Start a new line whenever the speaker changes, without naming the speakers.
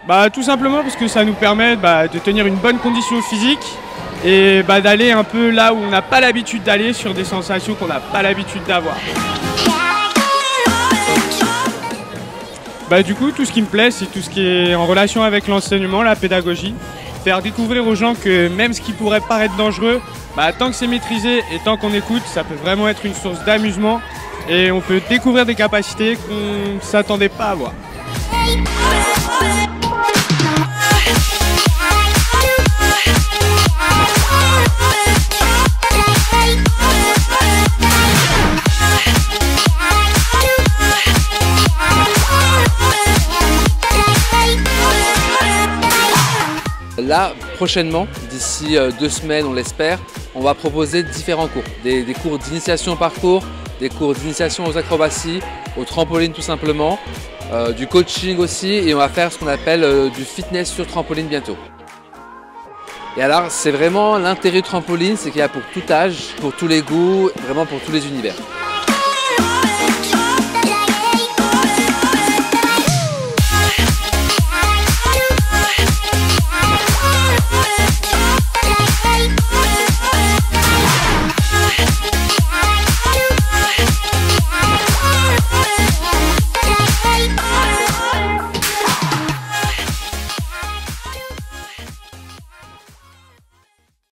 Tout simplement parce que ça nous permet de tenir une bonne condition physique et d'aller un peu là où on n'a pas l'habitude d'aller, sur des sensations qu'on n'a pas l'habitude d'avoir. Du coup, tout ce qui me plaît, c'est tout ce qui est en relation avec l'enseignement, la pédagogie. Faire découvrir aux gens que même ce qui pourrait paraître dangereux, tant que c'est maîtrisé et tant qu'on écoute, ça peut vraiment être une source d'amusement et on peut découvrir des capacités qu'on ne s'attendait pas à avoir.
Là, prochainement, d'ici 2 semaines, on l'espère, on va proposer différents cours. Des cours d'initiation au parcours, des cours d'initiation aux acrobaties, au trampoline tout simplement, du coaching aussi, et on va faire ce qu'on appelle du fitness sur trampoline bientôt. Et alors, c'est vraiment l'intérêt du trampoline, c'est qu'il y a pour tout âge, pour tous les goûts, vraiment pour tous les univers.